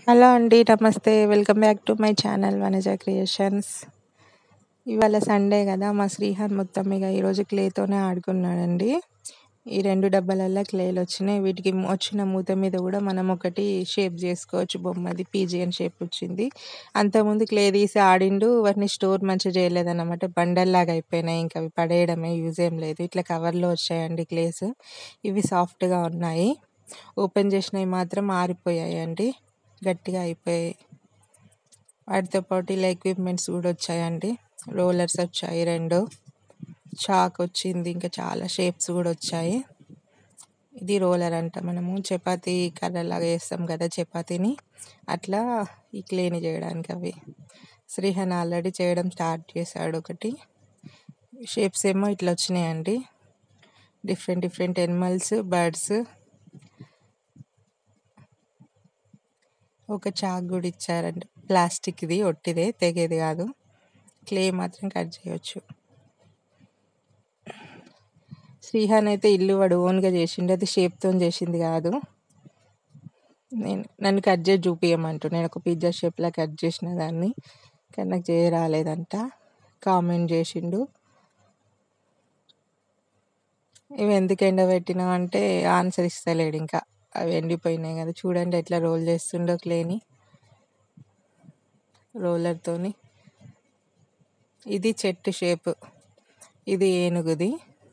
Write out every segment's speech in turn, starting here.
Hello అండి. నమస్తే. Welcome back to my channel Vanaja creations. ఇవాళ సండే కదా! మా శ్రీహాన్ మొత్తం ఇక ఈరోజు క్లేతోనే ఆడుకున్నాడండి. ఈ 2 డబ్బాలల్లో క్లేలొచ్చినాయి. వీటికి వచ్చిన మూత మీద కూడా మనం ఒకటి షేప్ చేసుకోవచ్చు. బొమ్మది పీజియన్ షేప్ వచ్చింది. అంతకుముందు క్లే తీసి ఆడిండు. వాటిని స్టోర్ మంచిగా చేయలేదన్నమాట. బండల్లాగా అయిపోయినాయి. ఇంకా అవి పడేయడమే, యూజ్ ఏం లేదు. ఇట్లా కవర్లో వచ్చాయండి క్లేస్. ఇవి సాఫ్ట్గా ఉన్నాయి. ఓపెన్ చేసినవి మాత్రం ఆరిపోయాయండి, గట్టిగా అయిపోయాయి. వాటితో పాటు ఇలా ఎక్విప్మెంట్స్ కూడా వచ్చాయండి. రోలర్స్ వచ్చాయి 2, చాక్ వచ్చింది, ఇంకా చాలా షేప్స్ కూడా వచ్చాయి. ఇది రోలర్ అంట. మనము చపాతీ కర్రలాగా వేస్తాం కదా చపాతీని, అట్లా ఈ క్లేని చేయడానికి అవి. శ్రీహాన్ ఆల్రెడీ చేయడం స్టార్ట్ చేశాడు. ఒకటి షేప్స్ ఏమో ఇట్లా వచ్చినాయండి. Different animals, birds. ఒక చాక్ కూడా ఇచ్చారండి. ప్లాస్టిక్ది, ఒట్టిదే, తెగేది కాదు. క్లే మాత్రం కట్ చేయొచ్చు. శ్రీహాన్ అయితే ఇల్లు వాడు ఓన్గా చేసిండు. అది షేప్తో చేసింది కాదు. నన్ను కట్ చేసి చూపించమంటూ నేను ఒక పిజ్జా షేప్లా కట్ చేసిన దాన్ని, కానీ నాకు చేయ రాలేదంట. కామెంట్ చేసిండు. ఇవి ఎందుకు ఎండబెట్టినావు అంటే ఆన్సర్ ఇస్తలేడు. ఇంకా అవి ఎండిపోయినాయి కదా. చూడండి ఎట్లా రోల్ చేస్తుండో క్లేని రోలర్తోని. ఇది చెట్టు షేప్, ఇది ఏనుగుది,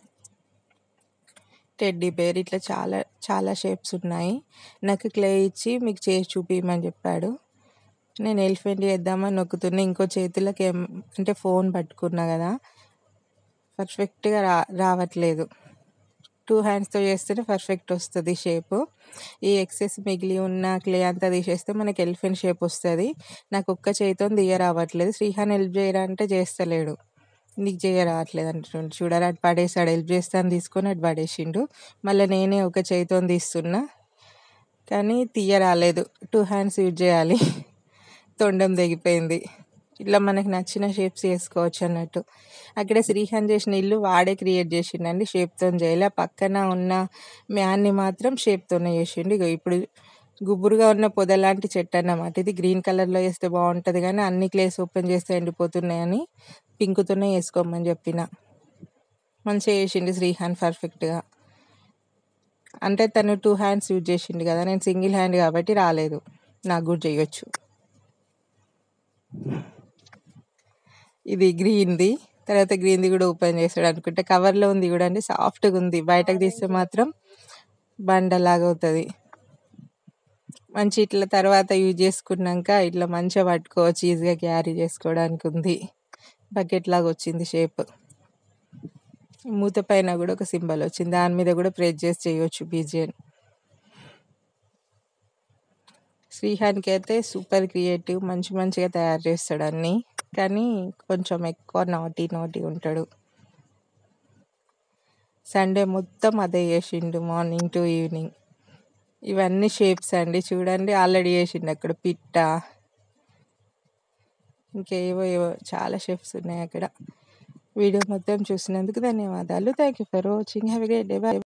టెడ్డీ బేర్. ఇట్లా చాలా చాలా షేప్స్ ఉన్నాయి. నాకు క్లే ఇచ్చి మీకు చేసి చూపించమని చెప్పాడు. నేను ఎలిఫెంట్ చేద్దామని నొక్కుతున్నా. ఇంకో చేతులకి అంటే ఫోన్ పట్టుకున్నా కదా, పర్ఫెక్ట్గా రావట్లేదు. 2 హ్యాండ్స్తో చేస్తేనే పర్ఫెక్ట్ వస్తుంది షేపు. ఈ ఎక్సెస్ మిగిలి ఉన్న క్లే అంతా తీసేస్తే మనకి ఎలిఫెంట్ షేప్ వస్తుంది. నాకు ఒక్క చేతితో తీయ రావట్లేదు. శ్రీహాన్ హెల్ప్ చేయరా అంటే చేస్తలేడు. నీకు చేయ రావట్లేదు అంటుండు. చూడాలి, అటు పడేసాడు. హెల్ప్ చేస్తాను తీసుకొని అటు పడేసిండు. మళ్ళీ నేనే ఒక చేతితో తీస్తున్నా, కానీ తీయ రాలేదు. 2 హ్యాండ్స్ యూజ్ చేయాలి. తొండం తెగిపోయింది. ఇట్లా మనకు నచ్చిన షేప్స్ చేసుకోవచ్చు అన్నట్టు. అక్కడ శ్రీహాన్ చేసిన ఇల్లు వాడే క్రియేట్ చేసిండండి, షేప్తో చేయలే. పక్కన ఉన్న మ్యాన్ని మాత్రం షేప్తోనే చేసిండు. ఇగో ఇప్పుడు గుబురుగా ఉన్న పొద లాంటి చెట్టు అన్నమాట. ఇది గ్రీన్ కలర్లో వేస్తే బాగుంటుంది, కానీ అన్ని క్లేస్ ఓపెన్ చేస్తే ఎండిపోతున్నాయని పింక్తోనే వేసుకోమని చెప్పిన. మంచిగా చేసిండు శ్రీహాన్ పర్ఫెక్ట్గా. అంటే తను 2 హ్యాండ్స్ యూజ్ చేసిండు కదా, నేను సింగిల్ హ్యాండ్ కాబట్టి రాలేదు. నాకు కూడా చేయొచ్చు. ఇది గ్రీన్ది. తర్వాత గ్రీన్ది కూడా ఓపెన్ చేస్తాడు అనుకుంటే. కవర్లో ఉంది చూడండి, సాఫ్ట్గా ఉంది. బయటకు తీస్తే మాత్రం బండలాగా అవుతుంది. మంచి ఇట్లా తర్వాత యూజ్ చేసుకున్నాక ఇట్లా మంచిగా పట్టుకోవచ్చు, ఈజీగా క్యారీ చేసుకోవడానికి ఉంది. బకెట్ లాగా వచ్చింది షేప్. మూత పైన కూడా ఒక సింబల్ వచ్చింది, దాని మీద కూడా ప్రెస్ చేసి చేయొచ్చు పీజియన్. శ్రీహాన్కి అయితే సూపర్ క్రియేటివ్, మంచిగా తయారు చేస్తాడు అన్నీ, కానీ కొంచెం ఎక్కువ నాటీ ఉంటాడు. సండే మొత్తం అదే చేసిండు, మార్నింగ్ టు ఈవినింగ్. ఇవన్నీ షేప్స్ అండి. చూడండి ఆల్రెడీ చేసిండు అక్కడ పిట్ట, ఇంకేవో చాలా షేప్స్ ఉన్నాయి అక్కడ. వీడియో మొత్తం చూసినందుకు ధన్యవాదాలు. Thank you for watching. Have a great day. By.